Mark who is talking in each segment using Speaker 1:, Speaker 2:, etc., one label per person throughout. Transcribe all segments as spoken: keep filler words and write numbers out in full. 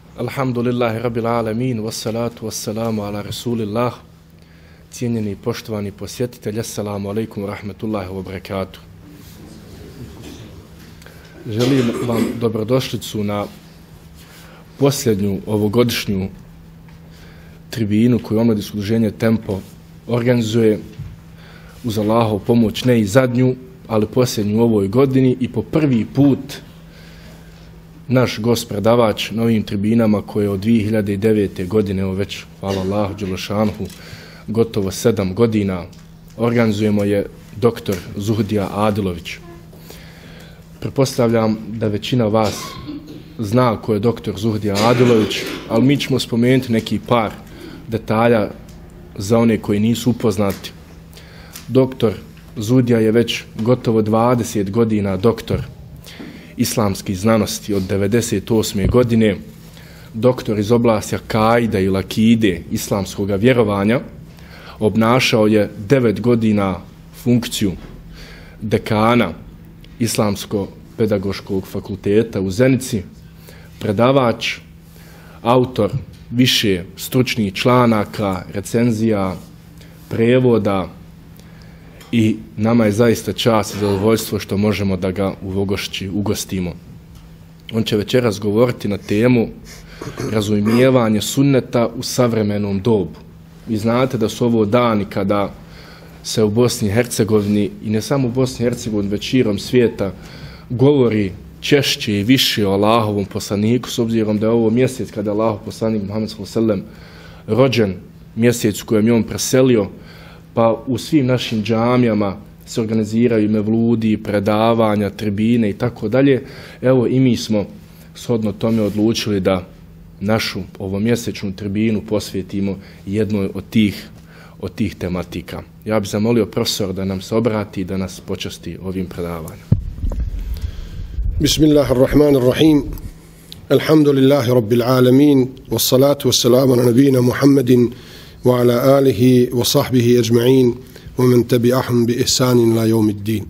Speaker 1: Alhamdulillahi rabbil alamin, wassalatu wassalamu ala rasulillah. Cijenjeni i poštovani posjetitelji, assalamu alaikum wa rahmatullahi wa barakatuh. Želim vam dobrodošlicu na posljednju ovogodišnju tribinu koju Omladinsko udruženje Tempo organizuje, uz Allahovu pomoć ne i zadnju, ali posljednju u ovoj godini, i po prvi put naš gost predavač na ovim tribinama koje od dvije hiljade devete. godine, evo već, hvala Allahu dželešanhu, gotovo sedam godina organizujemo, je doktor Zuhdija Adilović. Pretpostavljam da većina vas zna ko je doktor Zuhdija Adilović, ali mi ćemo spomenuti neki par detalja za one koji nisu upoznati. Doktor Zuhdija je već gotovo dvadeset godina doktor islamskih znanosti od devedeset osme. godine, doktor iz oblasti akaida i lakide, islamskog vjerovanja. Obnašao je devet godina funkciju dekana Islamsko-pedagoškog fakulteta u Zenici, predavač, autor više stručnih članaka, recenzija, prevoda, i nama je zaista čast i zadovoljstvo što možemo da ga u Vogošći ugostimo. On će večeras govoriti na temu razumijevanje sunneta u savremenom dobu. Vi znate da su ovo dani kada se u Bosni i Hercegovini, i ne samo u Bosni i Hercegovini, već širom svijeta, govori češće i više o Allahovom poslaniku, s obzirom da je ovo mjesec kada je Allahov poslanik Muhammed sallallahu alejhi ve sellem rođen, mjesec u kojem je on preselio, pa u svim našim džamijama se organiziraju mevludi, predavanja, tribine i tako dalje. Evo i mi smo shodno tome odlučili da našu ovomjesečnu tribinu posvetimo jednoj od tih, od tih tematika. Ja bih zamolio profesora da nam se obrati i da nas počasti ovim predavanjem.
Speaker 2: Bismillahirrahmanirrahim. Alhamdulillahi rabbil alamin. Wassalatu wassalamu ala nabina Muhammedin wa ala alihi wa sahbihi ajma'in wa man tabi'ahum bi ihsanin la yawmiddin.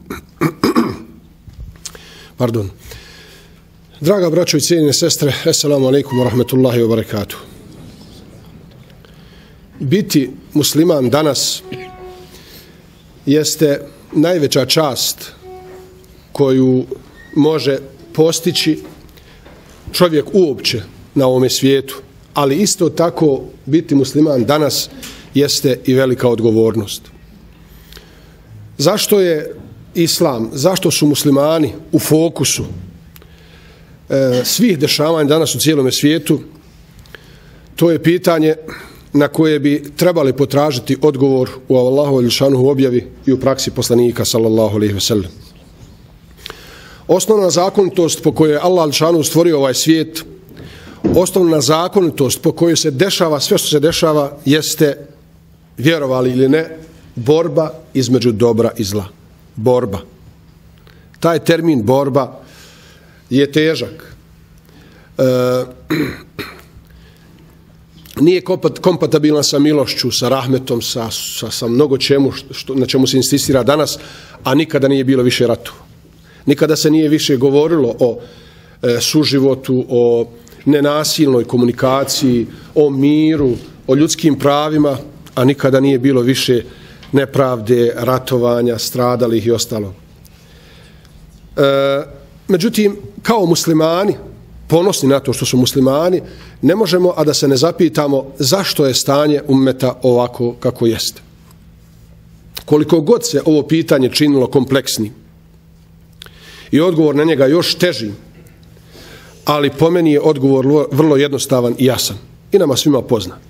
Speaker 2: Pardon. Draga braćo i cijenjene sestre, assalamu alaikum wa rahmatullahi wa barakatuh. Biti musliman danas jeste najveća čast koju može postići čovjek uopće na ovome svijetu, ali isto tako biti musliman danas jeste i velika odgovornost. Zašto je islam, zašto su muslimani u fokusu e, svih dešavanja danas u cijelome svijetu? To je pitanje na koje bi trebali potražiti odgovor u Allahovoj dželešanuhu objavi i u praksi poslanika sallallahu alejhi ve sellem. Osnovna zakonitost po kojoj je Allah dželešanuhu stvorio ovaj svijet, osnovna zakonitost po kojoj se dešava sve što se dešava, jeste, vjerovali ili ne, borba između dobra i zla. Borba. Taj termin borba je težak. E, nije kompatibilan sa milošću, sa rahmetom, sa, sa, sa mnogo čemu što, na čemu se insistira danas, a nikada nije bilo više ratova. Nikada se nije više govorilo o e, suživotu, o nenasilnoj komunikaciji, o miru, o ljudskim pravima, a nikada nije bilo više nepravde, ratovanja, stradalih i ostalo. E, međutim, kao muslimani, ponosni na to što su muslimani, ne možemo a da se ne zapitamo zašto je stanje ummeta ovako kako jeste. Koliko god se ovo pitanje činilo kompleksnim i odgovor na njega još teži, ali po meni je odgovor vrlo jednostavan i jasan i nama svima poznat.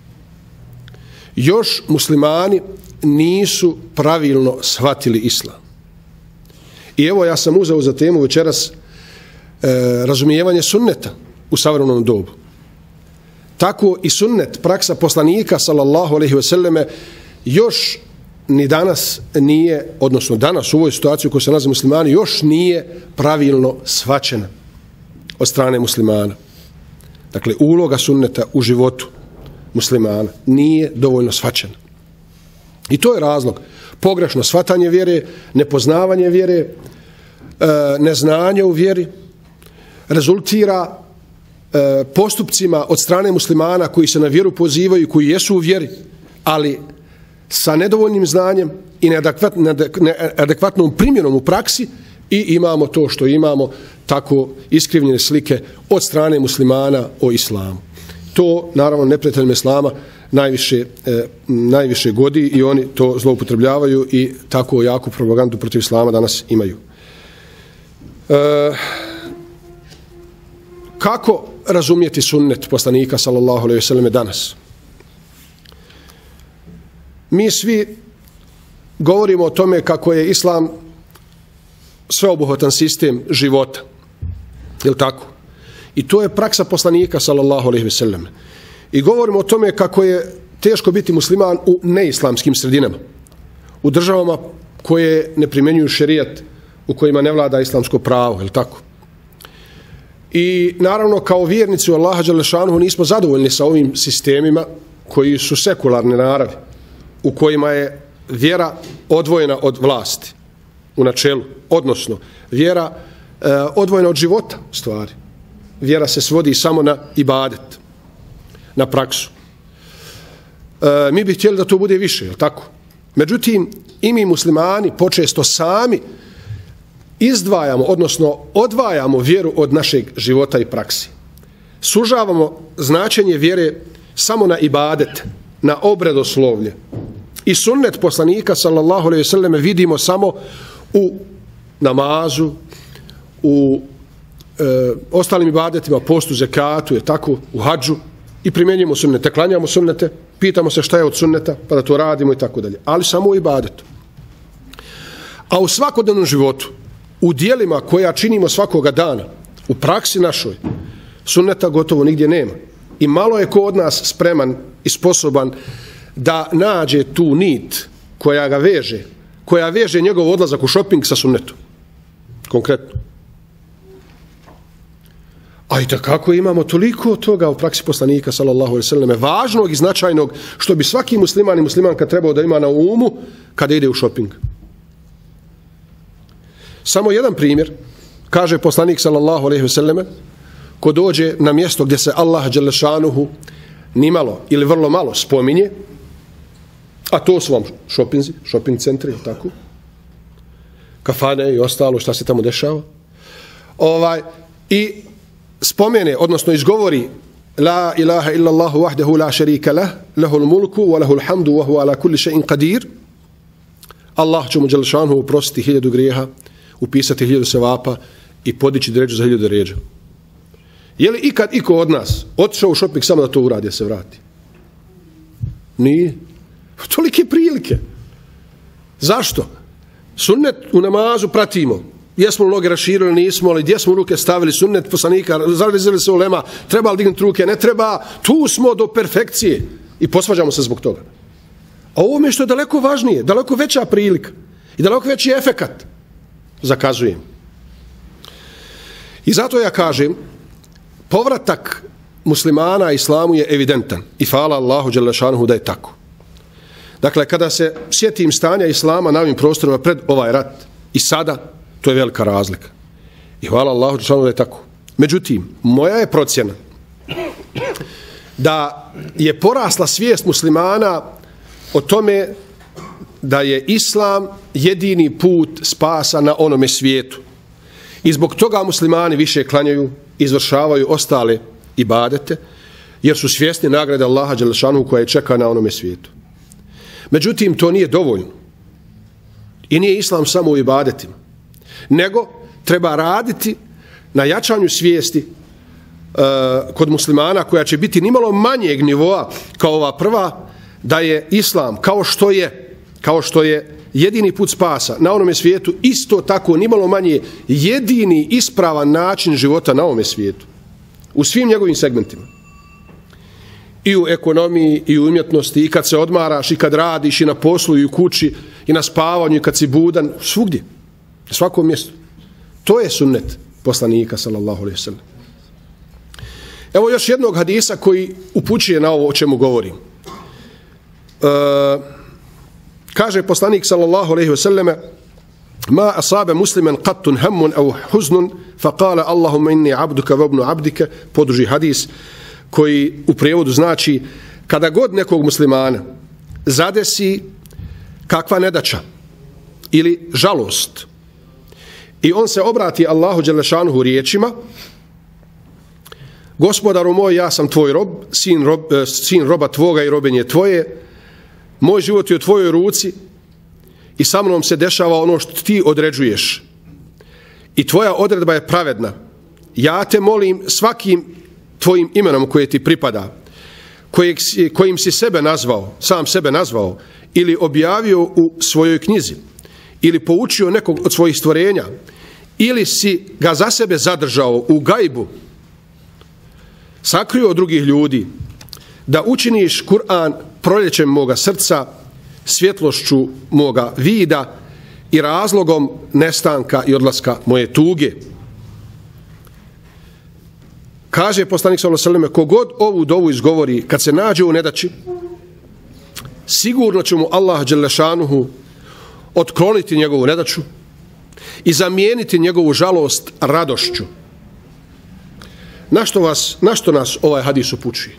Speaker 2: Još muslimani nisu pravilno shvatili islam. I evo, ja sam uzeo za temu večeras e, razumijevanje sunneta u savremenom dobu. Tako i sunnet, praksa poslanika sallallahu alejhi ve selleme, još ni danas nije, odnosno danas u ovoj situaciji u kojoj se nalaze muslimani, još nije pravilno shvaćena od strane muslimana. Dakle, uloga sunneta u životu muslimana nije dovoljno shvaćena. I to je razlog. Pogrešno shvatanje vjere, nepoznavanje vjere, neznanje u vjeri rezultira postupcima od strane muslimana koji se na vjeru pozivaju i koji jesu u vjeri, ali sa nedovoljnim znanjem i neadekvatnom primjenom u praksi, i imamo to što imamo, tako iskrivljene slike od strane muslimana o islamu. To naravno neprijateljima islama najviše, eh, najviše godi i oni to zloupotrebljavaju i tako jaku propagandu protiv islama danas imaju. E, kako razumjeti sunnet poslanika sallallahu alejhi ve selleme danas? Mi svi govorimo o tome kako je islam sveobuhvatan sistem života. Je li tako? I to je praksa poslanika sallallahu alejhi ve selleme. I govorimo o tome kako je teško biti musliman u neislamskim sredinama, u državama koje ne primjenjuju šerijat, u kojima ne vlada islamsko pravo, je li tako? I naravno kao vjernici u Allaha dželle šanuhu nismo zadovoljni sa ovim sistemima koji su sekularne naravi, u kojima je vjera odvojena od vlasti u načelu, odnosno vjera e, odvojena od života stvari. Vjera se svodi samo na ibadet, na praksu. E, mi bi htjeli da to bude više, je li tako? Međutim, i mi muslimani počesto sami izdvajamo, odnosno odvajamo vjeru od našeg života i praksi. Sužavamo značenje vjere samo na ibadet, na obredoslovlje. I sunnet poslanika sallallahu alejhi ve selleme vidimo samo u namazu, u e, ostalim ibadetima, postu, zekatu, je tako, u hadžu, i primjenjujemo sunnete, klanjamo sunnete, pitamo se šta je od sunneta, pa da to radimo i tako dalje. Ali samo u ibadetu. A u svakodnevnom životu, u dijelima koja činimo svakoga dana, u praksi našoj, sunneta gotovo nigdje nema. I malo je ko od nas spreman i sposoban da nađe tu nit koja ga veže, koja veže njegov odlazak u šoping sa sunnetom. Konkretno. A i takako imamo toliko toga u praksi poslanika sallallahu alejhi ve selleme, važnog i značajnog, što bi svaki musliman i muslimanka trebao da ima na umu kada ide u šoping. Samo jedan primjer, kaže poslanik sallallahu alejhi ve selleme, ko dođe na mjesto gdje se Allah dželle šanuhu nimalo ili vrlo malo spominje, a to su vam šopinzi, šoping centri, tako, kafane i ostalo šta se tamo dešava, ovaj, i spomene, odnosno izgovori la ilaha illa Allahu wahdahu la sharika lah, lahul mulku wa lahul hamdu wa huwa ala kulli shay'in qadir, Allah će mu dželle šanuhu oprostiti hiljadu grijeha, upisati hiljadu sevapa i podići dređu za hiljadu dređa. Je li ikad iko od nas otišao u šoping samo da to uradi, da se vrati? Nije. Tolike prilike. Zašto? Sunnet u namazu pratimo. Jesmo noge raširili, nismo, ali gdje smo ruke stavili, sunnet poslanika, zavezali se ulema, treba li dignuti ruke, ne treba, tu smo do perfekcije i posvađamo se zbog toga. A ovo je što je daleko važnije, daleko veća prilika i daleko veći efekat zakazujem. I zato ja kažem, povratak muslimana islamu je evidentan i hvala Allahu dželle šanuhu da je tako. Dakle, kada se sjetim stanja islama na ovim prostorima pred ovaj rat i sada, to je velika razlika. I hvala Allahu dželle šanuhu da je tako. Međutim, moja je procjena da je porasla svijest muslimana o tome da je islam jedini put spasa na onome svijetu. I zbog toga muslimani više klanjaju, izvršavaju ostale ibadete, jer su svjesni nagrade Allaha dželle šanuhu koja je čeka na onome svijetu. Međutim, to nije dovoljno. I nije islam samo u ibadetima. Nego treba raditi na jačanju svijesti uh, kod muslimana, koja će biti nimalo manjeg nivoa kao ova prva, da je islam kao što je, kao što je jedini put spasa na onome svijetu, isto tako nimalo manje jedini ispravan način života na ovome svijetu. U svim njegovim segmentima. I u ekonomiji, i u umjetnosti, i kad se odmaraš, i kad radiš, i na poslu, i u kući, i na spavanju, i kad si budan, svugdje, na svakom mjestu. To je sunnet poslanika, sallallahu alejhi ve sellem. Evo još jednog hadisa koji upućuje na ovo o čemu govorim. E, kaže poslanik, sallallahu alejhi ve selleme, ma asabe muslimen qattun hammun au huznun fa kale Allahumma inni abduka wa ibnu abdike, poduži hadis koji u prijevodu znači kada god nekog muslimana zadesi kakva nedaća ili žalost i on se obrati Allahu dželešanuhu riječima: Gospodaru moj, ja sam tvoj rob, sin, rob, sin roba tvoga i robenje tvoje, moj život je u tvojoj ruci i sa mnom se dešava ono što ti određuješ i tvoja odredba je pravedna. Ja te molim svakim tvojim imenom koje ti pripada, kojeg, kojim si sebe nazvao, sam sebe nazvao ili objavio u svojoj knjizi ili poučio nekog od svojih stvorenja ili si ga za sebe zadržao u gajbu, sakrio od drugih ljudi, da učiniš Kur'an proljećem moga srca, svjetlošću moga vida i razlogom nestanka i odlaska moje tuge. Kaže poslanik sallallahu alejhi ve selleme: kogod ovu dovu izgovori kad se nađe u nedaći, sigurno će mu Allah dželle šanuhu otkloniti njegovu nedaću i zamijeniti njegovu žalost radošću. Na što, vas, na što nas ovaj hadis upućuje?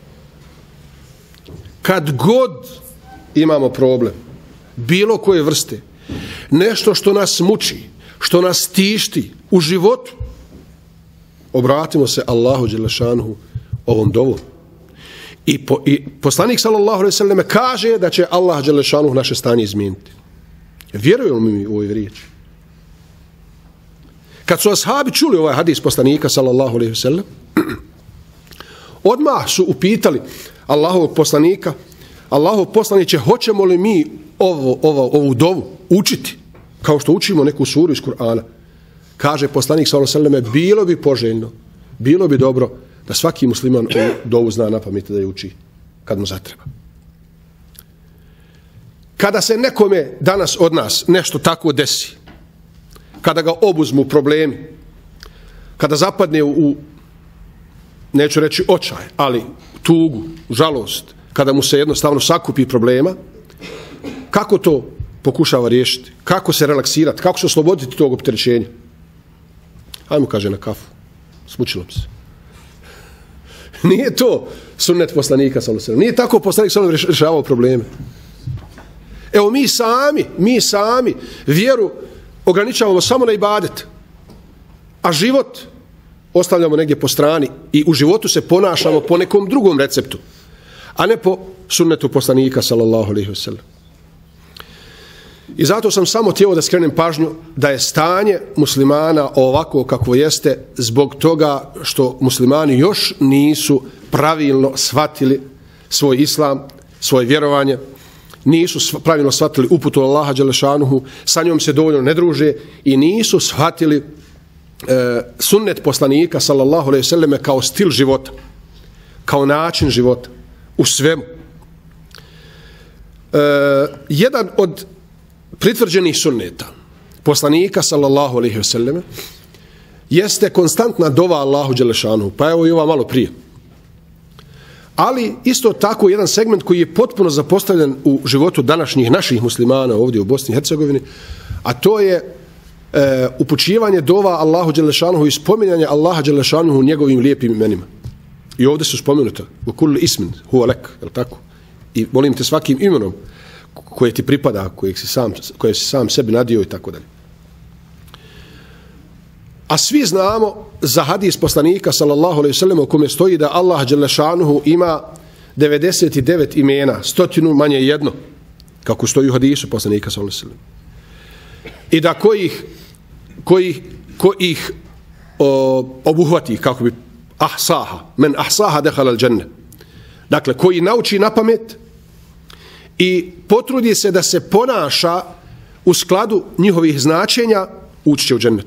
Speaker 2: Kad god imamo problem, bilo koje vrste, nešto što nas muči, što nas tišti u životu, obratimo se Allahu dželle šanuhu ovom dovom. I, po, i poslanik sallallahu alejhi ve selleme kaže da će Allah dželle šanuhu naše stanje izmijeniti. Vjerujemo mi u ovoj riječi? Kad su ashabi čuli ovaj hadis poslanika sallallahu alejhi ve sellem, odmah su upitali Allahovog poslanika: Allahov poslaniće, hoćemo li mi ovo, ovo, ovu dovu učiti kao što učimo neku suru iz Kur'ana? Kaže poslanik sallallahu alejhi ve selleme: bilo bi poželjno, bilo bi dobro da svaki musliman ovu dovu zna na pamet da je uči kad mu zatreba. Kada se nekome danas od nas nešto tako desi, kada ga obuzmu problemi, kada zapadne u, neću reći očaj, ali tugu, žalost, kada mu se jednostavno sakupi problema, kako to pokušava riješiti? Kako se relaksirati? Kako se osloboditi tog opterećenja? Ajmo, kaže, na kafu. Smučilo bi se. Nije to sunnet poslanika sallallahu alejhi ve sellem. Nije tako poslanik sallallahu alejhi ve sellem rješavao probleme. Evo mi sami, mi sami vjeru ograničavamo samo na ibadet, a život ostavljamo negdje po strani i u životu se ponašamo po nekom drugom receptu, a ne po sunnetu poslanika sallallahu alejhi ve sellem. I zato sam samo htio da skrenem pažnju da je stanje muslimana ovako kako jeste zbog toga što muslimani još nisu pravilno shvatili svoj islam, svoje vjerovanje, nisu pravilno shvatili uputu Allaha dželle šanuhu, sa njom se dovoljno ne druže i nisu shvatili e, sunnet poslanika sallallahu alejhi ve selleme kao stil života, kao način života u svemu. E, jedan od pritvrđenih sunneta poslanika sallallahu alejhi ve selleme jeste konstantna dova Allahu dželle šanuhu, pa evo i ova malo prije. Ali isto tako jedan segment koji je potpuno zapostavljen u životu današnjih naših muslimana ovdje u Bosni i Hercegovini, a to je e, upućivanje dova Allahu dželle šanuhu i spominjanje Allaha dželle šanuhu njegovim lijepim imenima. I ovdje su spomenuta u kulli ismin huwa lek, je li tako? I molim te svakim imenom koje ti pripada, koje si sam, koje si sam sebi nadio i tako dalje. A svi znamo za hadis poslanika sallallahu alejhi ve sellem u kome stoji da Allah dželle šanuhu ima devedeset devet imena, stotinu manje jedno, kako stoji u hadisu poslanika sallallahu alejhi ve sellem. I da kojih kojih kojih obuhvati, kako bi ahsaha, men ahsaha dakhala al-dženne. Dakle, koji nauči na pamet i potrudi se da se ponaša u skladu njihovih značenja, ući će u džennet.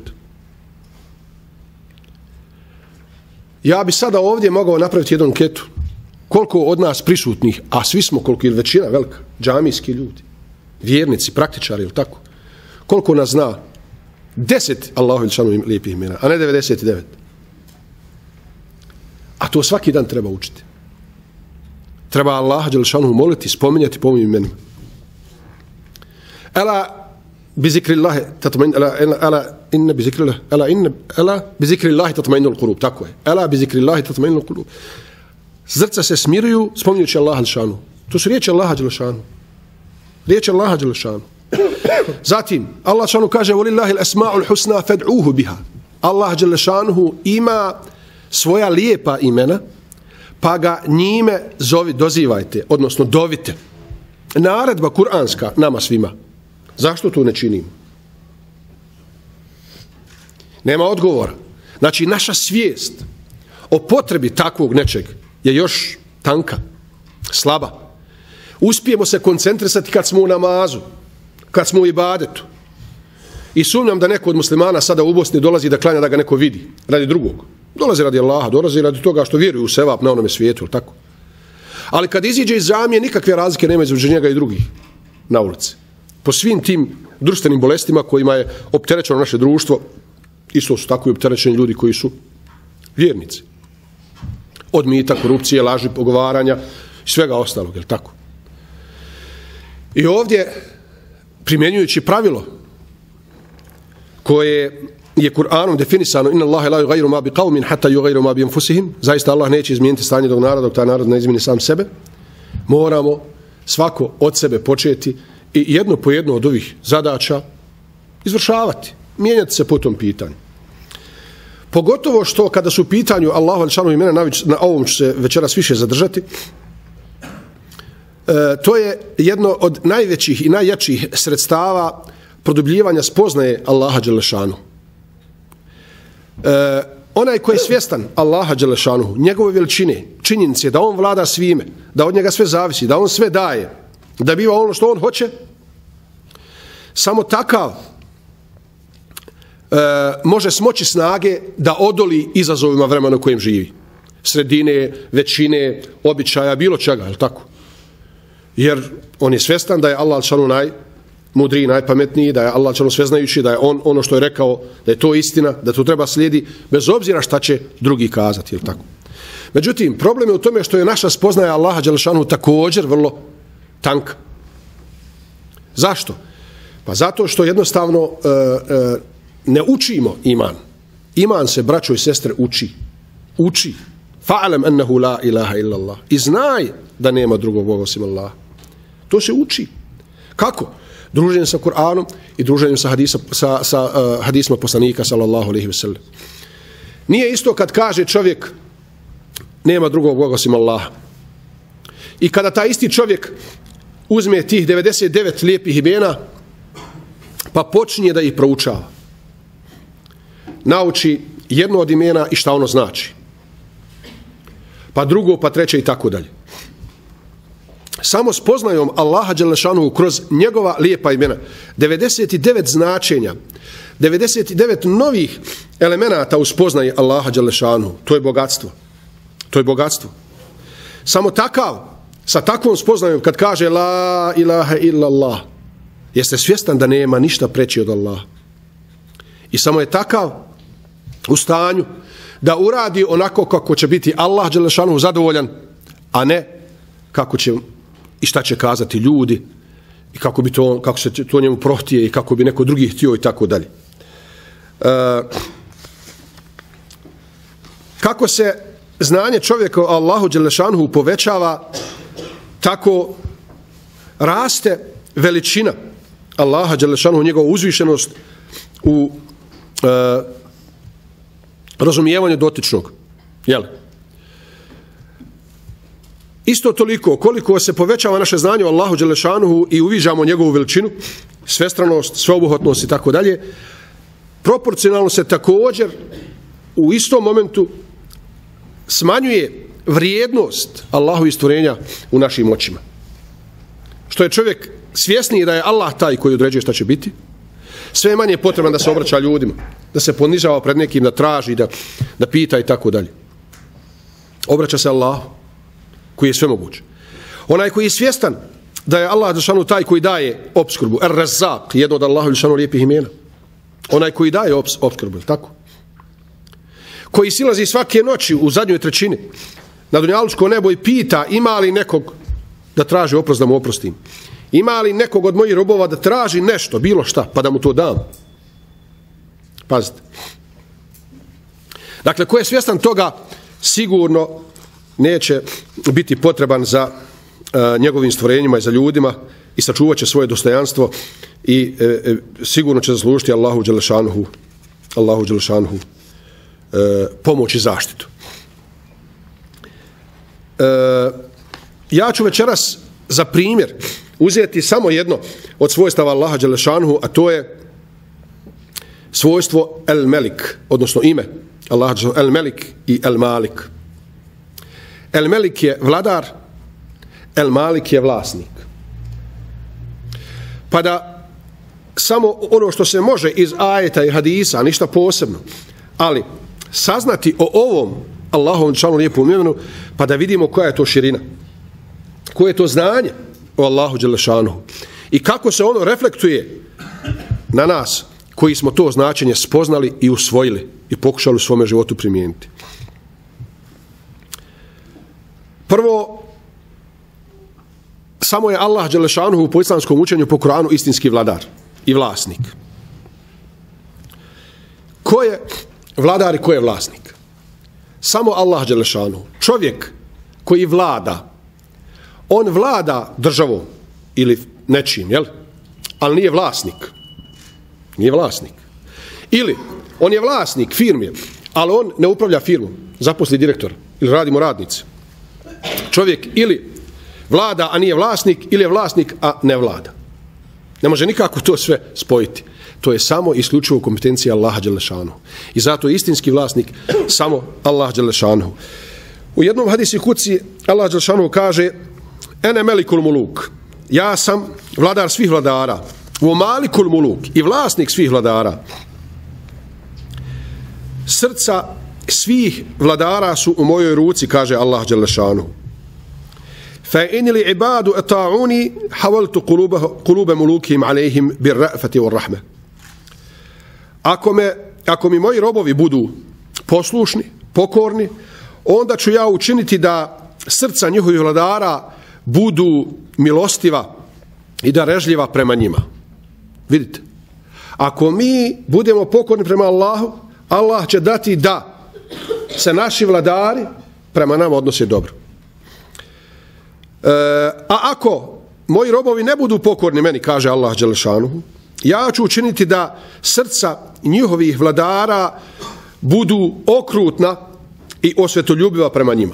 Speaker 2: Ja bi sada ovdje mogao napraviti jednu anketu. Koliko od nas prisutnih, a svi smo, koliko ili većina velika, džamijski ljudi, vjernici, praktičari ili tako, koliko nas zna deset Allahu dželle lijepih imena, a ne devedeset devet. A to svaki dan treba učiti. Treba Allah dželle šanuhu moliti, spominjati po ovim imenima. Ela bizikrillahi tatmain ala ala inna bizikrillahi ala inna ala bizikrillahi tatmainul qulub, tako je. Ala bizikrillahi tatmainul qulub. Srca se smiruju spominjući Allaha dželešanu. To su riječi Allaha dželešanu. Riječi Allaha dželešanu. Zatim Allah dželešanu kaže: "Walillahi al-asma'ul husna fad'uhu biha." Allah dželešanu ima svoja lijepa imena, pa ga njime zovi, dozivajte, odnosno dovite. Naredba kuranska nama svima. Zašto to ne činimo? Nema odgovora. Znači, naša svijest o potrebi takvog nečeg je još tanka, slaba. Uspijemo se koncentrisati kad smo u namazu, kad smo u ibadetu. I sumnjam da neko od muslimana sada u Bosni dolazi da klanja da ga neko vidi, radi drugog. Dolazi radi Allaha, dolazi radi toga što vjeruju u sevap na onome svijetu, tako? Ali kad iziđe iz džamije, nikakve razlike nema između njega i drugih na ulici. Po svim tim društvenim bolestima kojima je opterećeno naše društvo, isto su tako i opterećeni ljudi koji su vjernici. Od mita, korupcije, laži, pogovaranja i svega ostalog, je li tako? I ovdje, primjenjujući pravilo koje je Kur'anom definisano: "Inna Allaha la yughayyiru ma biqawmin hatta yughayyiru ma bi anfusihim." Zaista Allah neće izmijeniti stanje tog naroda dok taj narod ne izmijeni sam sebe. Moramo svako od sebe početi i jedno po jedno od ovih zadaća izvršavati, mijenjati se po tom pitanju. Pogotovo što kada su u pitanju Allahu dželešanu imena, na ovom ću se večeras više zadržati, e, to je jedno od najvećih i najjačih sredstava produbljivanja spoznaje Allaha dželešanu. E, onaj koji je svjestan Allaha dželešanu, njegove veličine, činjenice da on vlada svime, da od njega sve zavisi, da on sve daje, da biva ono što on hoće, samo takav e, može smoći snage da odoli izazovima vremena u kojem živi. Sredine, većine, običaja, bilo čega, je li tako? Jer on je svjestan da je Allah dželešanu najmudriji, najpametniji, da je Allah dželešanu sveznajući, da je on ono što je rekao, da je to istina, da to treba slijedi, bez obzira šta će drugi kazati, je li tako? Međutim, problem je u tome što je naša spoznaja Allaha dželešanu također vrlo tanka. Zašto? Pa zato što jednostavno uh, uh, ne učimo iman. Iman se, braćo i sestre, uči. Uči. Fa'alam annahu la ilaha illa Allah. I znaj da nema drugog Boga osim Allaha. To se uči. Kako? Druženjem sa Kur'anom i druženjem sa, hadisa, sa, sa uh, hadisma poslanika sallallahu alejhi ve sellem. Nije isto kad kaže čovjek nema drugog Boga osim Allaha. I kada taj isti čovjek uzme tih devedeset devet lijepih imena pa počinje da ih proučava. Nauči jedno od imena i šta ono znači. Pa drugo, pa treće i tako dalje. Samo spoznajom Allaha dželešanu kroz njegova lijepa imena, devedeset devet značenja, devedeset devet novih elemenata u spoznaji Allaha dželešanu, to je bogatstvo. To je bogatstvo. Samo takav, sa takvom spoznajom kad kaže la ilaha illallah, jeste svjestan da nema ništa preći od Allaha. I samo je takav u stanju da uradi onako kako će biti Allah dželešanu zadovoljan, a ne kako će i šta će kazati ljudi i kako bi to, kako se to njemu prohtije i kako bi neko drugi htio i tako dalje. E, kako se znanje čovjeka o Allahu dželešanu povećava, tako raste veličina Allaha dželešanu, njegova uzvišenost u e, razumijevanju dotičnog. Jel? Isto toliko koliko se povećava naše znanje o Allahu dželešanu i uviđamo njegovu veličinu, svestranost, sveobuhvatnost i tako dalje, proporcionalno se također u istom momentu smanjuje vrijednost Allahovih stvorenja u našim očima. Što je čovjek svjesniji da je Allah taj koji određuje šta će biti, sve manje je potreban da se obraća ljudima, da se ponižava pred nekim, da traži, da, da pita i tako dalje. Obraća se Allahu koji je sve moguće. Onaj koji je svjestan da je Allah dželešanu taj koji daje opskrbu, Er-Razzaq, jedno od Allahu dželešanu lijepih imena. Onaj koji daje ops, opskrbu, tako? Koji silazi svake noći u zadnjoj trećini na dunjalučko nebo i pita ima li nekog da traži oprost da mu oprostim. ima li nekog od mojih robova da traži nešto, bilo šta, pa da mu to dam? Pazite. Dakle, ko je svjestan toga, sigurno neće biti potreban za uh, njegovim stvorenjima i za ljudima i sačuvat će svoje dostojanstvo i e, e, sigurno će zaslužiti Allahu dželešanuhu, Allahu dželešanuhu e, pomoć i zaštitu. E, ja ću večeras za primjer uzeti samo jedno od svojstava Allaha dželešanuhu, a to je svojstvo El Melik, odnosno ime Allaha dželešanuhu, El Melik i El Malik. El Melik je vladar, El Malik je vlasnik. Pa da samo ono što se može iz ajeta i hadisa, ništa posebno, ali saznati o ovom Allahovom dželešanuhu lijepom imenu, pa da vidimo koja je to širina, koje je to znanje o Allahu dželešanuhu i kako se ono reflektuje na nas koji smo to značenje spoznali i usvojili i pokušali u svome životu primijeniti. Prvo, samo je Allah dželešanuhu po islamskom učenju po Kuranu istinski vladar i vlasnik. Ko je vladar i ko je vlasnik? Samo Allah dželešanuhu. Čovjek koji vlada, on vlada državom ili nečim, jel? Ali nije vlasnik. Nije vlasnik. Ili on je vlasnik firme, ali on ne upravlja firmom, zaposli direktor ili radimo radnice. Čovjek ili vlada, a nije vlasnik, ili je vlasnik, a ne vlada. Ne može nikako to sve spojiti. To je samo isključivo kompetencija Allaha dželešanuhu. I zato je istinski vlasnik samo Allah dželešanuhu. U jednom hadisi kuci Allah dželešanuhu kaže: Ene melikul muluk. Ja sam vladar svih vladara. U malikul muluk, i vlasnik svih vladara. Srca svih vladara su u mojoj ruci, kaže Allah dželešanuhu. Fa inili ibadu ata'uni havaltu kulube mulukihim alejhim bir ra'fati wal rahme. Ako me, ako mi moji robovi budu poslušni, pokorni, onda ću ja učiniti da srca njihovih vladara budu milostiva i darežljiva prema njima. Vidite, ako mi budemo pokorni prema Allahu, Allah će dati da se naši vladari prema nama odnose dobro. E, a ako moji robovi ne budu pokorni meni, kaže Allah dželešanuhu, ja ću učiniti da srca njihovih vladara budu okrutna i osvetoljubiva prema njima.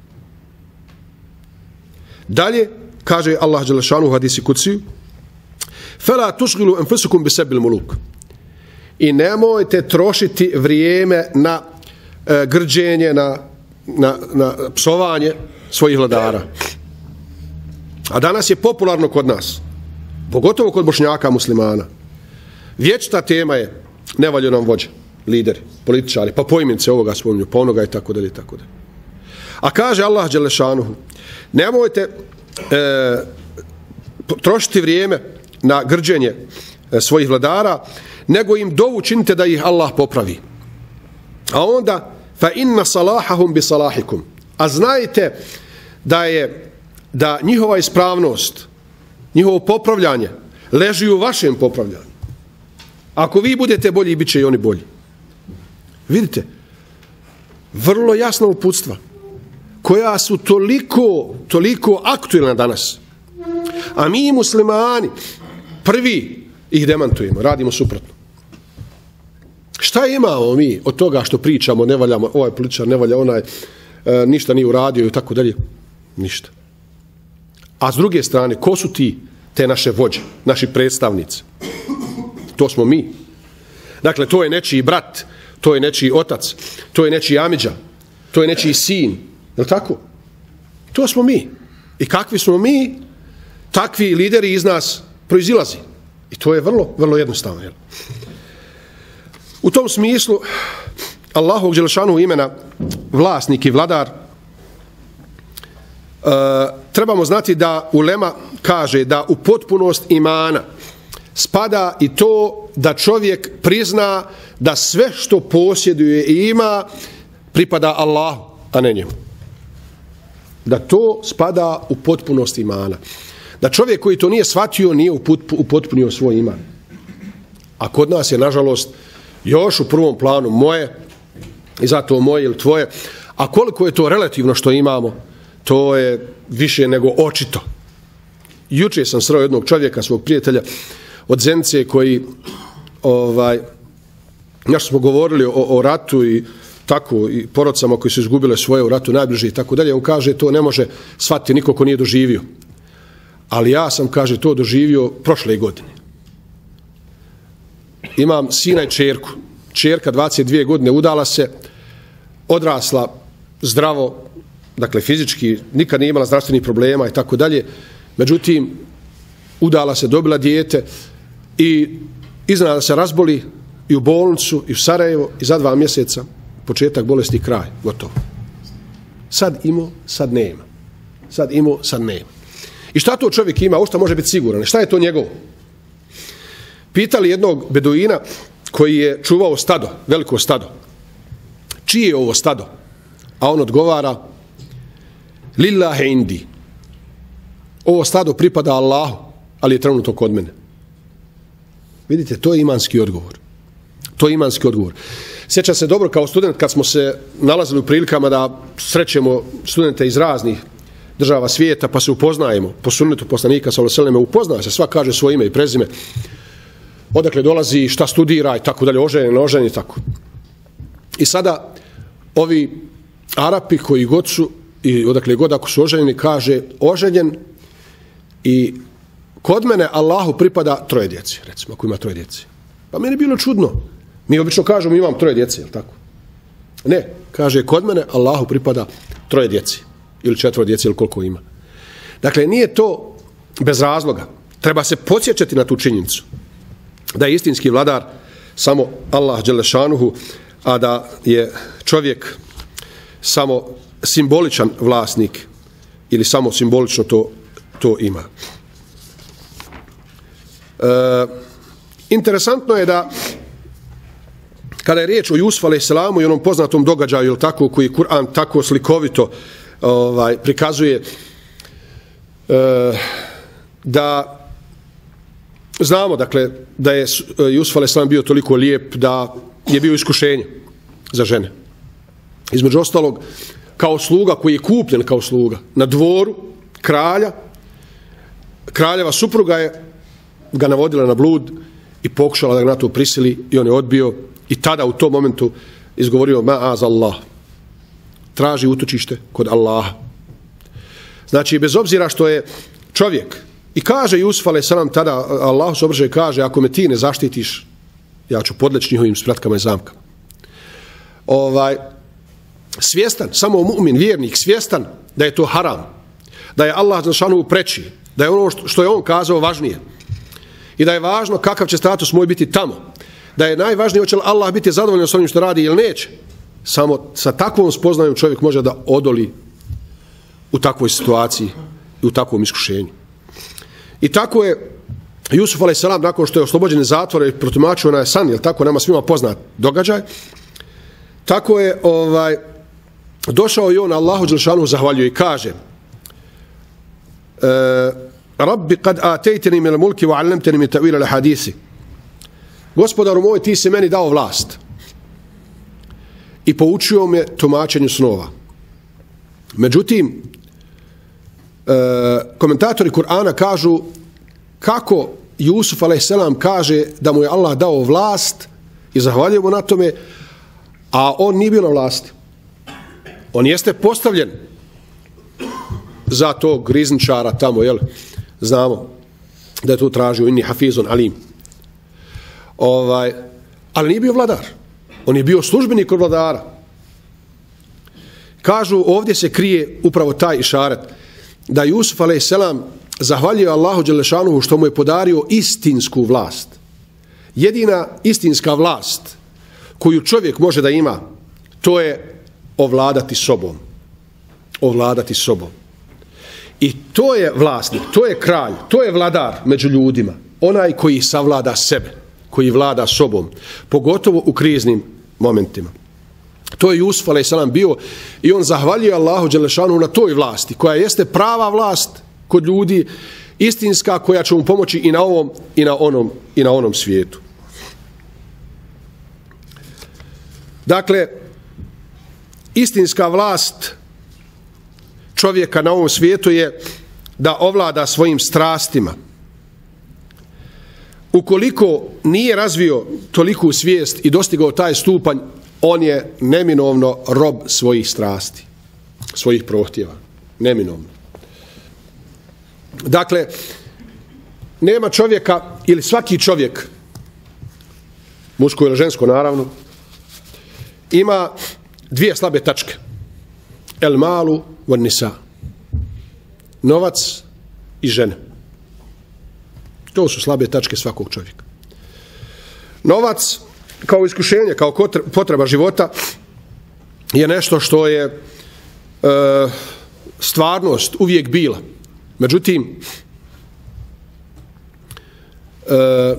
Speaker 2: Dalje, kaže Allah dželešanuhu u hadisi kudsiju: Fela tušgilu enfusukum bisebil muluk. I nemojte trošiti vrijeme na e, grđenje, na, na, na psovanje svojih vladara. A danas je popularno kod nas, pogotovo kod Bošnjaka muslimana. Vječita tema je ne valju nam vođe, lideri, političari, pa poimence ovoga spominju, pa onoga i tako dalje, tako dalje. A kaže Allah dželešanuhu: nemojte e, trošiti vrijeme na grđenje e, svojih vladara, nego im dovu činite da ih Allah popravi. A onda fa inna salahahum bi salahikum. A znajte da je da njihova ispravnost, njihovo popravljanje leži u vašem popravljanju. Ako vi budete bolji, bit će i oni bolji. Vidite, vrlo jasna uputstva koja su toliko, toliko aktuelna danas. A mi muslimani prvi ih demantujemo, radimo suprotno. Šta imamo mi od toga što pričamo, ne valjamo, ovaj političar ne valja, onaj e, ništa nije uradio i tako dalje? Ništa. A s druge strane, ko su ti, te naše vođe, naši predstavnici? To smo mi. Dakle, to je nečiji brat, to je nečiji otac, to je nečiji amidža, to je nečiji sin. Je li tako? To smo mi. I kakvi smo mi, takvi lideri iz nas proizilazi. I to je vrlo, vrlo jednostavno. Jel? U tom smislu, Allahovog dželešanuhu imena vlasnik i vladar, Uh, trebamo znati da ulema kaže da u potpunost imana spada i to da čovjek prizna da sve što posjeduje i ima pripada Allahu, a ne njemu. Da to spada u potpunost imana. Da čovjek koji to nije shvatio nije upotpunio svoj iman. A kod nas je, nažalost, još u prvom planu moje, i zato moje ili tvoje, a koliko je to relativno što imamo, to je više nego očito. Jučer sam sreo jednog čovjeka, svog prijatelja od Zenice, koji, ovaj, ja smo govorili o, o ratu i tako, i porodcama koji su izgubile svoje u ratu najbliže i tako dalje. On kaže, to ne može shvatiti niko ko nije doživio. Ali ja sam, kaže, to doživio prošle godine. Imam sina i čerku. Čerka dvadeset dvije godine udala se, odrasla zdravo, dakle fizički, nikad nije imala zdravstvenih problema i tako dalje. Međutim, udala se, dobila dijete i iznenada se razboli i u bolnicu i u Sarajevo i za dva mjeseca početak bolesti i kraj, gotovo. Sad imao, sad nema. Sad imao, sad nema. I šta to čovjek ima, o šta može biti siguran? Šta je to njegovo? Pitali jednog beduina koji je čuvao stado, veliko stado. Čije je ovo stado? A on odgovara, lillahi indi. Ovo stado pripada Allahu, ali je trenutno kod mene. Vidite, to je imanski odgovor. To je imanski odgovor. Sjećam se dobro kao student kad smo se nalazili u prilikama da srećemo studente iz raznih država svijeta, pa se upoznajemo po sunnetu poslanika sallallahu alejhi ve selleme, upoznaje se, svak kaže svoje ime i prezime, odakle dolazi, šta studira i tako dalje, oženjen, oženjen i tako. I sada ovi Arapi koji god su i odakle god ako su oženjeni, kaže oženjen i kod mene Allahu pripada troje djece, recimo, ako ima troje djece. Pa meni je bilo čudno. Mi obično kažemo imam troje djece, jel tako? Ne, kaže kod mene Allahu pripada troje djece ili četvoro djece ili koliko ima. Dakle, nije to bez razloga. Treba se podsjećati na tu činjenicu da je istinski vladar samo Allah dželle šanuhu, a da je čovjek samo simboličan vlasnik ili samo simbolično to, to ima. E, interesantno je da kada je riječ o Jusufu alejselamu i onom poznatom događaju, ili tako, koji Kur'an tako slikovito ovaj, prikazuje, e, da znamo, dakle, da je Jusuf alejselam bio toliko lijep da je bio iskušenje za žene. Između ostalog, kao sluga koji je kupljen kao sluga na dvoru kralja, kraljeva supruga je ga navodila na blud i pokušala da ga na to prisili i on je odbio i tada u tom momentu izgovorio ma'az Allah, traži utočište kod Allaha. Znači, bez obzira što je čovjek, i kaže Jusuf alejselam tada, Allah se obraća i kaže, ako me ti ne zaštitiš, ja ću podleći njihovim spratkama i zamkama. Ovaj, svjestan, samo mu'min, vjernik, svjestan da je to haram, da je Allah dželešanu preči, da je ono što je on kazao važnije i da je važno kakav će status moj biti tamo, da je najvažnije hoće li Allah biti zadovoljan s onim što radi ili neće. Samo sa takvom spoznajom čovjek može da odoli u takvoj situaciji i u takvom iskušenju. I tako je Jusuf alejselam, nakon što je oslobođen iz zatvora i protumačio na san, jel tako, nama svima poznat događaj, tako je ovaj, došao i on Allahu dželešanu zahvaljuje i kaže e, Rabbi kad atejteni min al-mulki wa 'allamtani min ta'wil al-hadisi. Gospodaru moj, ti si meni dao vlast i poučio me tumačenju snova. Međutim, e, komentatori Kur'ana kažu kako Jusuf alejselam kaže da mu je Allah dao vlast i zahvaljuje mu na tome, a on nije bio na vlasti. On jeste postavljen za tog rizničara tamo, jel? Znamo da je tu tražio inni hafizun alim. Ovaj, ali nije bio vladar. On je bio službenik od vladara. Kažu, ovdje se krije upravo taj išaret da Jusuf alejselam zahvaljuje Allahu dželešanuhu što mu je podario istinsku vlast. Jedina istinska vlast koju čovjek može da ima, to je ovladati sobom. Ovladati sobom. I to je vlasnik, to je kralj, to je vladar među ljudima. Onaj koji savlada sebe, koji vlada sobom, pogotovo u kriznim momentima. To je Jusuf alejselam bio i on zahvaljuje Allahu dželešanuhu na toj vlasti, koja jeste prava vlast kod ljudi istinska koja će mu pomoći i na ovom i na onom i na onom svijetu. Dakle, istinska vlast čovjeka na ovom svijetu je da ovlada svojim strastima. Ukoliko nije razvio toliku svijest i dostigao taj stupanj, on je neminovno rob svojih strasti, svojih prohtjeva. Neminovno. Dakle, nema čovjeka, ili svaki čovjek, muško ili žensko naravno, ima dvije slabe tačke. El malu wan nisa. Novac i žene. To su slabe tačke svakog čovjeka. Novac kao iskušenje, kao potreba života je nešto što je e, stvarnost uvijek bila. Međutim, e,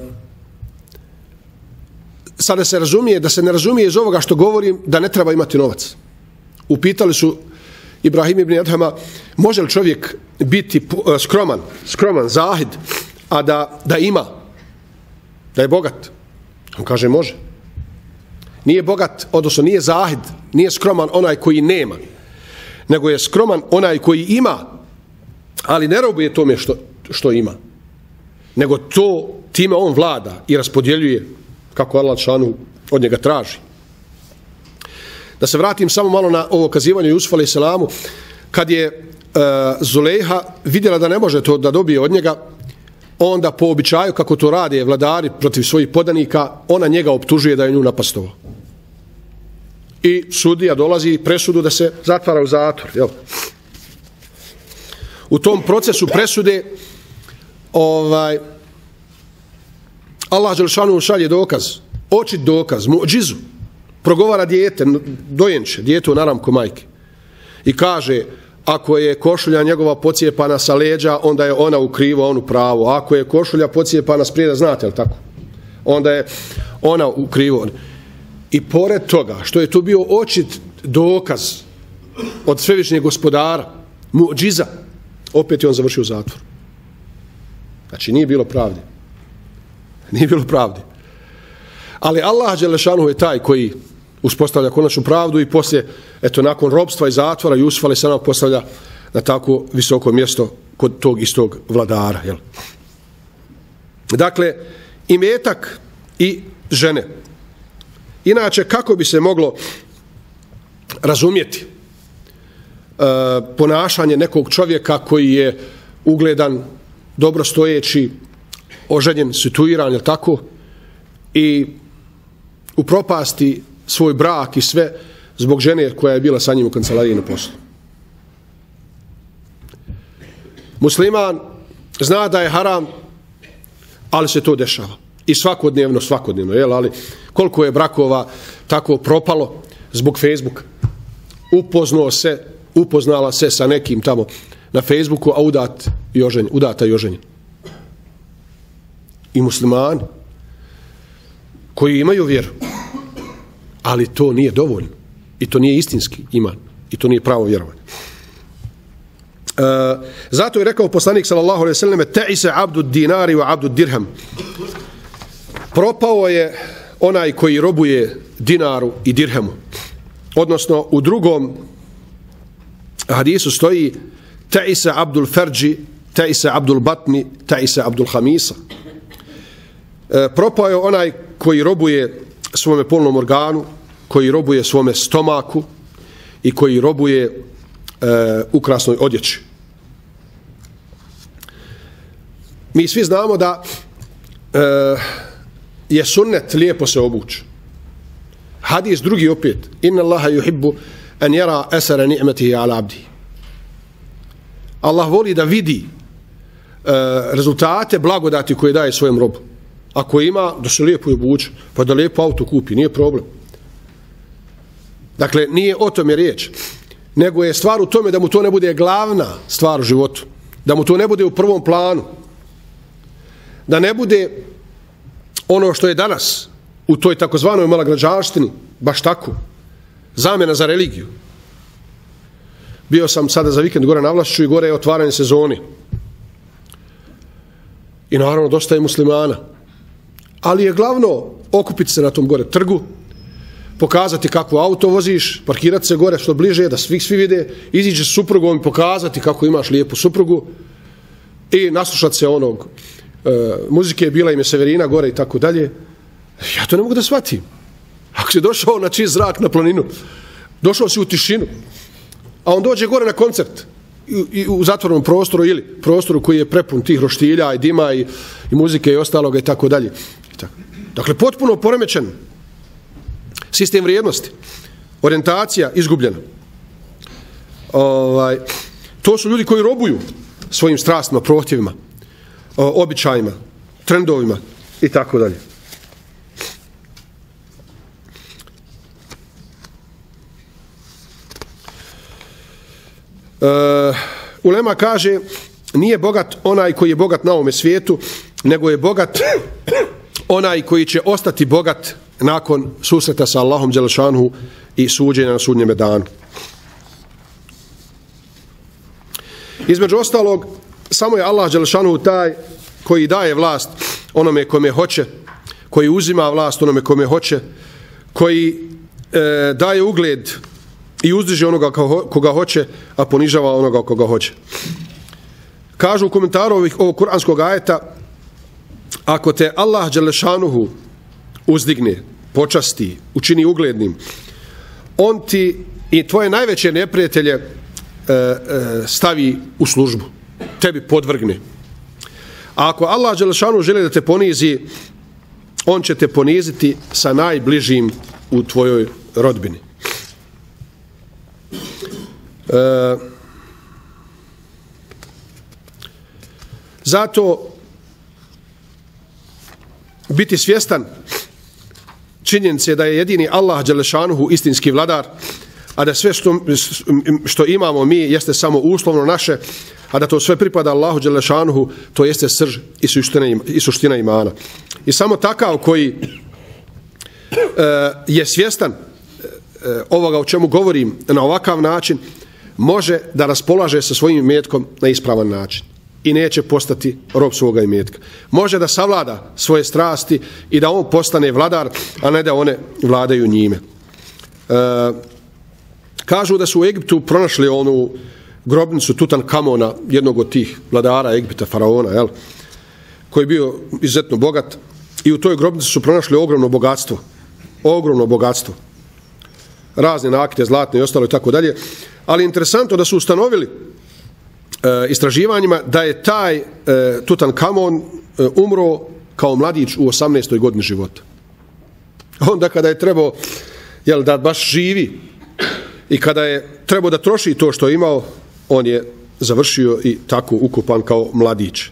Speaker 2: sada se razumije, da se ne razumije iz ovoga što govorim, da ne treba imati novac. Upitali su Ibrahim ibn Adhama, može li čovjek biti skroman, skroman, zahid, a da, da ima, da je bogat? On kaže može. Nije bogat, odnosno nije zahid, nije skroman onaj koji nema, nego je skroman onaj koji ima, ali ne robuje tome što, što ima, nego to time on vlada i raspodjeljuje kako Allah šanu od njega traži. Da se vratim samo malo na ovo kazivanje Jusufa alejhi selamu, kad je uh, Zulejha vidjela da ne može to da dobije od njega, onda po običaju, kako to rade vladari protiv svojih podanika, ona njega optužuje da je nju napastovao. I sudija dolazi presudu da se zatvara u zatvor. Jel? U tom procesu presude ovaj, Allah dželešanu šalje dokaz, očit dokaz, muđizu, progovara dijete, dojenče, dijete u naramku majke i kaže, ako je košulja njegova pocijepana sa leđa, onda je ona u krivo, on u pravo. Ako je košulja pocijepana s prijeda, znate li tako? Onda je ona u krivo. I pored toga, što je tu bio očit dokaz od svevišnjeg gospodara, muđiza, opet je on završio u zatvoru. Znači, nije bilo pravde. Nije bilo pravde. Ali Allah dželešanu je taj koji uspostavlja konačnu pravdu i poslije, eto, nakon robstva i zatvora, Jusuf alejhi selam postavlja na tako visoko mjesto kod tog istog vladara. Jel? Dakle, imetak i žene. Inače, kako bi se moglo razumjeti e, ponašanje nekog čovjeka koji je ugledan, dobrostojeći, oženjen, situiran, jel tako, i u propasti svoj brak i sve zbog žene koja je bila sa njim u kancelariji na poslu. Musliman zna da je haram, ali se to dešava. I svakodnevno, svakodnevno, jel, ali koliko je brakova tako propalo zbog Facebooka. Upoznao se, upoznala se sa nekim tamo na Facebooku, a udat i oženjen, udata i oženjen. I muslimani koji imaju vjeru, ali to nije dovoljno. I to nije istinski iman. I to nije pravo vjerovanje. E, zato je rekao poslanik sallallahu alejhi ve selleme, ta'isa abdu dinari wa abdu dirham. Propao je onaj koji robuje dinaru i dirhemu. Odnosno, u drugom hadisu stoji ta'isa abdul farji, ta'isa abdul batni, ta'isa abdul hamisa. E, propao je onaj koji robuje svome polnom organu, koji robuje svome stomaku i koji robuje e, ukrasnoj odjeći. Mi svi znamo da e, je sunnet lijepo se obući. Hadis drugi opet. Inna Allaha yuhibbu an yara asara ni'matihi ala abdihi. Allah voli da vidi e, rezultate blagodati koje daje svojem robu. Ako ima, da se lijepo obuče, pa da lijepo auto kupi, nije problem. Dakle, nije o tome riječ, nego je stvar u tome da mu to ne bude glavna stvar u životu, da mu to ne bude u prvom planu, da ne bude ono što je danas u toj takozvanoj malagrađanštini, baš tako, zamjena za religiju. Bio sam sada za vikend gore na Vlašću i gore je otvaranje sezoni. i naravno dosta je muslimana. Ali je glavno okupiti se na tom gore trgu, pokazati kako auto voziš, parkirati se gore što bliže, da svi svi vide, izići s suprugom i pokazati kako imaš lijepu suprugu i naslušati se onog e, muzike, bila im je Severina gore i tako dalje. Ja to ne mogu da shvatim. Ako si došao na čist zrak na planinu, došao si u tišinu, a on dođe gore na koncert i, i u zatvorenom prostoru ili prostoru koji je prepun tih roštilja i dima i, i muzike i ostaloga i tako dalje. Dakle, potpuno poremećen sistem vrijednosti, orijentacija izgubljena. Ovaj, to su ljudi koji robuju svojim strastima, prohtjevima, običajima, trendovima i tako dalje. Uh, Ulema kaže, nije bogat onaj koji je bogat na ovome svijetu, nego je bogat onaj koji će ostati bogat nakon susreta sa Allahom dželešanhu i suđenja na sudnjeme danu. Između ostalog, samo je Allah dželešanhu taj koji daje vlast onome kome hoće, koji uzima vlast onome kome hoće, koji e, daje ugled i uzdiže onoga koga hoće, a ponižava onoga koga hoće. Kažu u komentaru ovih, ovog kuranskog ajeta, ako te Allah dželešanuhu uzdigne, počasti, učini uglednim, on ti i tvoje najveće neprijatelje e, e, stavi u službu, tebi podvrgne. A ako Allah dželešanuhu želi da te ponizi, on će te poniziti sa najbližim u tvojoj rodbini. E, zato biti svjestan činjenice da je jedini Allah dželešanuhu istinski vladar, a da sve što, što imamo mi jeste samo uslovno naše, a da to sve pripada Allahu dželešanuhu, to jeste srž i suština, i suština imana. I samo takav koji e, je svjestan e, ovoga o čemu govorim na ovakav način, može da raspolaže sa svojim imetkom na ispravan način i neće postati rob svoga imetka. Može da savlada svoje strasti i da on postane vladar, a ne da one vladaju njime. E, kažu da su u Egiptu pronašli onu grobnicu Tutankamona, jednog od tih vladara Egipta, faraona, jel, koji je bio izuzetno bogat, i u toj grobnici su pronašli ogromno bogatstvo. Ogromno bogatstvo. Razne nakite, zlatne i ostalo i tako dalje. Ali interesantno da su ustanovili e, istraživanjima da je taj e, Tutankamon e, umro kao mladić u osamnaestoj godini života. Onda kada je trebao, jel, da baš živi i kada je trebao da troši to što je imao, on je završio i tako ukupan kao mladić.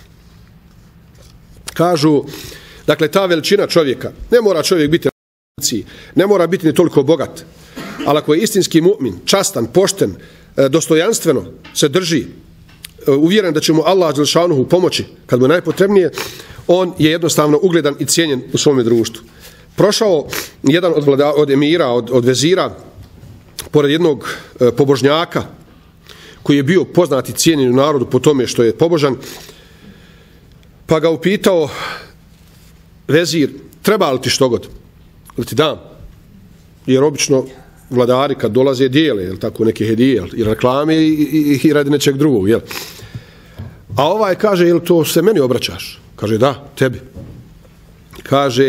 Speaker 2: Kažu, dakle, ta veličina čovjeka, ne mora čovjek biti, ne mora biti ni toliko bogat, ali ako je istinski mu'min, častan, pošten, dostojanstveno se drži, uvjeren da će mu Allah dželešanuhu pomoći kad mu je najpotrebnije, on je jednostavno ugledan i cijenjen u svome društvu. Prošao jedan od, vlada, od emira, od, od vezira, pored jednog e, pobožnjaka koji je bio poznat i cijenjen u narodu po tome što je pobožan, pa ga upitao vezir, treba li ti što god? Da ti dam? Jer obično vladari kad dolaze dijele, jel, tako, neke hedije, jel, i reklame i, i, i radi nečeg drugog. Jel. A ovaj kaže, jel to se meni obraćaš? Kaže, da, tebi. Kaže,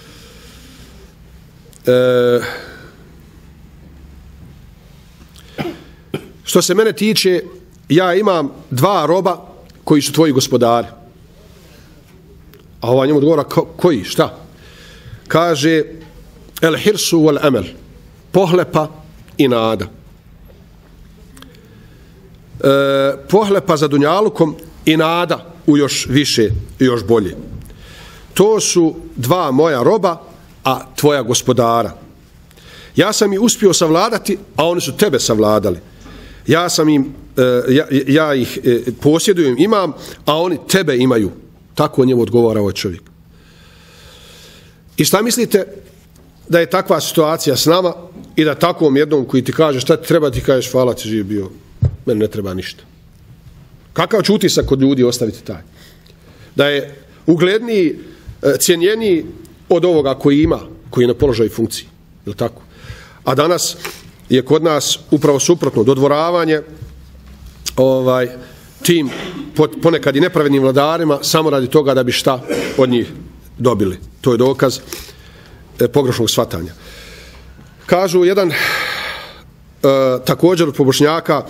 Speaker 2: e, što se mene tiče, ja imam dva roba koji su tvoji gospodari. A ovaj njemu odgovara, ko, koji, šta? Kaže, el hirsu wal amel, pohlepa i nada. E, pohlepa za dunjalukom i nada u još više i još bolje. To su dva moja roba, a tvoja gospodara. Ja sam ih uspio savladati, a oni su tebe savladali. Ja sam im, e, ja, ja ih e, posjedujem, imam, a oni tebe imaju. Tako njemu odgovara ovaj čovjek. I šta mislite da je takva situacija s nama i da takvom jednom koji ti kaže šta ti treba, ti kažeš hvala ti živ bio, meni ne treba ništa. Kakav će utisak kod ljudi ostaviti taj? da je ugledniji, cijenjeniji od ovoga koji ima, koji je na položaju i funkciji. Je li tako? A danas je kod nas upravo suprotno, dodvoravanje ovaj, tim ponekad i nepravednim vladarima samo radi toga da bi šta od njih dobili. To je dokaz e, pogrešnog shvatanja. Kažu jedan e, također od pobošnjaka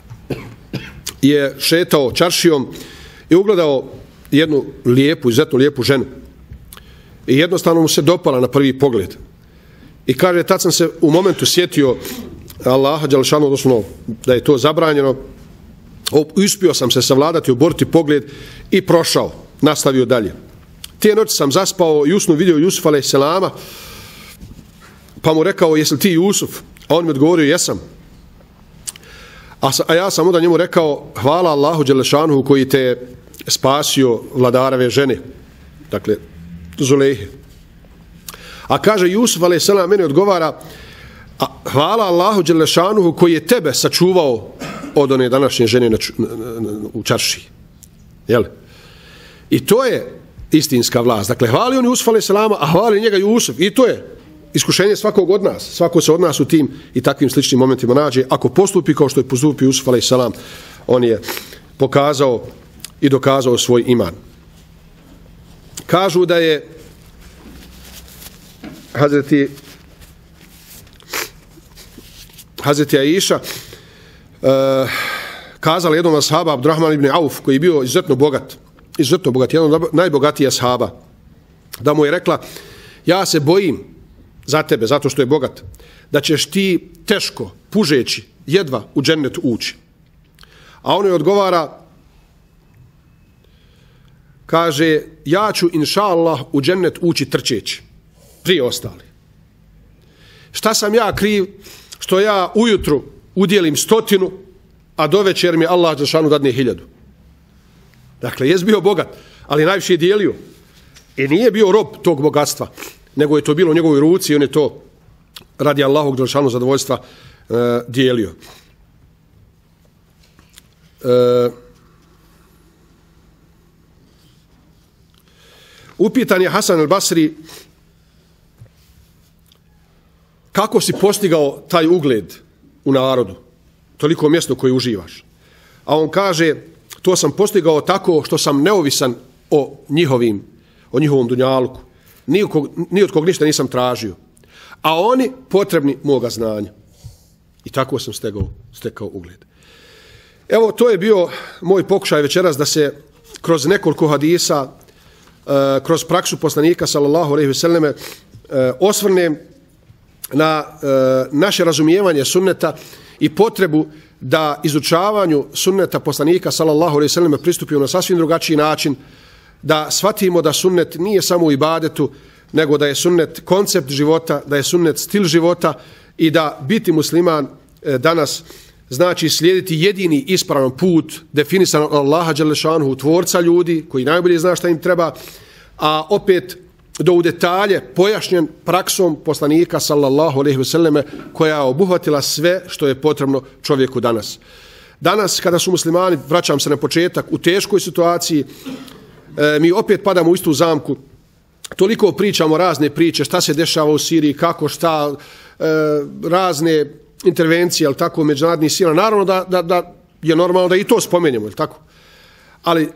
Speaker 2: je šetao čaršijom i ugledao jednu lijepu, izuzetno lijepu ženu. I jednostavno mu se dopala na prvi pogled. I kaže, tad sam se u momentu sjetio Allaha dželešanu, odnosno da je to zabranjeno. Uspio sam se savladati, oboriti pogled i prošao, nastavio dalje. Te noći sam zaspao i usnu vidio Jusuf alejselama, pa mu rekao, jesi li ti Jusuf? A on mi odgovorio, jesam. A, a ja sam onda njemu rekao, hvala Allahu dželešanu koji te spasio vladarove žene, dakle Zulejhe. A kaže Jusuf alejselam meni odgovara, a hvala Allahu dželešanu koji je tebe sačuvao od one današnje žene na, na, na, u čaršiji. Jel? I to je istinska vlast. Dakle, hvali on Jusuf alejselama, a hvali njega Jusuf. I to je iskušenje svakog od nas. Svako se od nas u tim i takvim sličnim momentima nađe. Ako postupi kao što je postupio Jusuf alejselam, on je pokazao i dokazao svoj iman. Kažu da je Hazreti Hazreti Aisha uh, kazala jednom ashaba Abdurrahman ibn Auf, koji je bio izuzetno bogat, izuzetno bogat, jedan od najbogatijih ashaba, da mu je rekla, ja se bojim za tebe, zato što je bogat, da ćeš ti teško, pužeći, jedva u džennet ući. A on joj odgovara, kaže, ja ću inša Allah u džennet ući trčeći, prije ostali. Šta sam ja kriv što ja ujutru udjelim stotinu, a do večer mi Allah dželešanu dadne hiljadu. Dakle, jest bio bogat, ali najviše je dijelio. I nije bio rob tog bogatstva, nego je to bilo u njegovoj ruci i on je to radi Allahovog dželešanu zadovoljstva e, dijelio. E, upitan je Hasan al-Basri, kako si postigao taj ugled u narodu, toliko mjesto koje uživaš? A on kaže, to sam postigao tako što sam neovisan o njihovim, o njihovom dunjaluku. Ni od kog, ni od kog ništa nisam tražio. A oni potrebni moga znanja. I tako sam stekao, stekao ugled. Evo, to je bio moj pokušaj večeras da se kroz nekoliko hadisa, kroz praksu poslanika sallallahu alejhi ve selleme osvrnem na e, naše razumijevanje sunneta i potrebu da izučavanju sunneta poslanika sallallahu alejhi ve selleme pristupimo na sasvim drugačiji način, da shvatimo da sunnet nije samo u ibadetu, nego da je sunnet koncept života, da je sunnet stil života i da biti musliman e, danas znači slijediti jedini ispravan put definisan od Allaha dželešanuhu, tvorca ljudi koji najbolje zna šta im treba, a opet do u detalje pojašnjen praksom poslanika sallallahu alejhi ve selleme koja je obuhvatila sve što je potrebno čovjeku danas. Danas kada su muslimani, vraćam se na početak, u teškoj situaciji, e, mi opet padamo u istu zamku. Toliko pričamo razne priče, šta se dešava u Siriji, kako, šta, e, razne intervencije, ali tako, međunarodnih sila. Naravno da, da, da je normalno da i to spomenemo, ali tako. Ali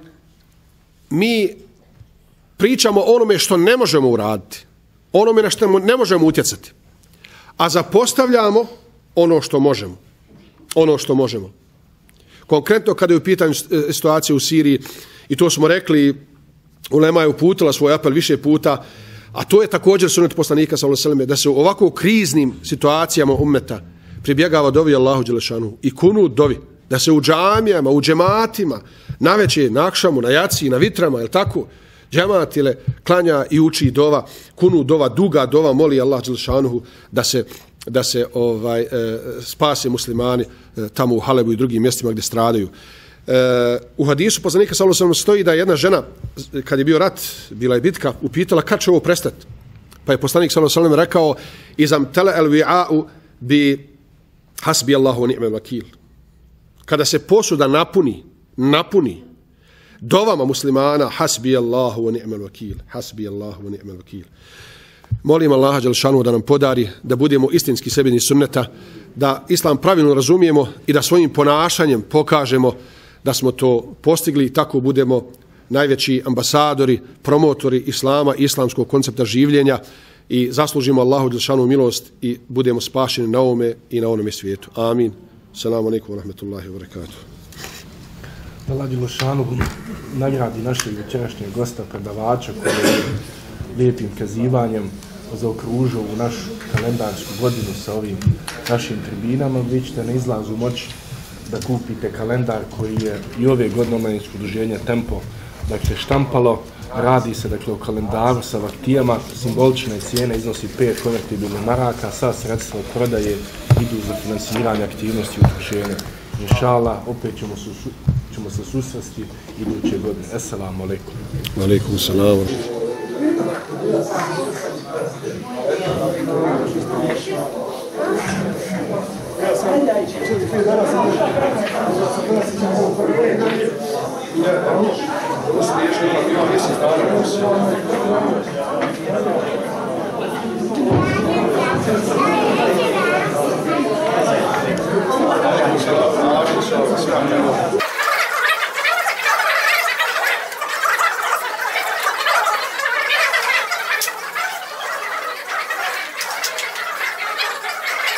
Speaker 2: mi pričamo o onome što ne možemo uraditi, onome na što ne možemo utjecati, a zapostavljamo ono što možemo. Ono što možemo. Konkretno kada je u pitanju situacije u Siriji, i to smo rekli, ulema je uputila svoj apel više puta, a to je također sunnet poslanika sallallahu alejhi ve selleme, da se u ovako kriznim situacijama ummeta pribjegava dovi Allahu dželešanu i kunut dovi, da se u džamijama, u džematima, na večer, na akšamu, na jaci, na vitrama, je li tako, džematile klanja i uči dova, kunut dova, duga dova, moli Allah dželešanu da se da se ovaj e, spase muslimani e, tamo u Halebu i drugim mjestima gdje stradaju. E, u hadisu poslanika sallallahu alejhi ve sellem stoji da jedna žena, kad je bio rat, bila je bitka, upitala kad će ovo prestati. Pa je poslanik sallallahu alejhi ve sellem rekao: "Izam tala al-wi'a'u bi hasbi Allahu wa ni'mal wakil." Kada se posuda napuni, napuni, dovama muslimana, hasbi Allahu wa ni'mal vakil, hasbi Allahu wa ni'mal vakil. Molim Allaha dželešanu da nam podari da budemo istinski sljedbenici sunneta, da islam pravilno razumijemo i da svojim ponašanjem pokažemo da smo to postigli i tako budemo najveći ambasadori, promotori islama, islamskog koncepta življenja i zaslužimo Allahu dželešanu milost i budemo spašeni na ovome i na onome svijetu. Amin. Assalamu alaikum wa rahmatullahi wa barakatuh.
Speaker 1: Da Allah dželešanu nagradi našeg večerašnjeg gosta, predavača koji je lijepim kazivanjem zaokružio u našu kalendarsku godinu sa ovim našim tribinama. Vi ćete na izlazu moći da kupite kalendar koji je i ove godine omladinsko udruženje Tempo dakle štampalo. Radi se dakle o kalendaru sa vaktijama, simbolične cijene iznosi pet konvertibilnih maraka, sa sredstva od prodaje idu za finansiranje aktivnosti udruženja. Inšallah, opet ćemo, su, ćemo se susresti iduće godine. Assalamu alaikum.
Speaker 2: Alaikum salam. Thank you.